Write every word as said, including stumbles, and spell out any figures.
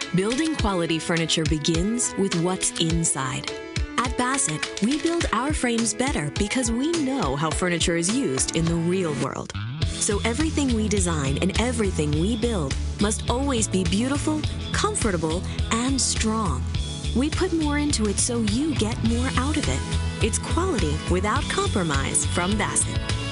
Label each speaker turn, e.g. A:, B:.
A: Building quality furniture begins with what's inside. At Bassett, we build our frames better because we know how furniture is used in the real world. So everything we design and everything we build must always be beautiful, comfortable, and strong. We put more into it so you get more out of it. It's quality without compromise from Bassett.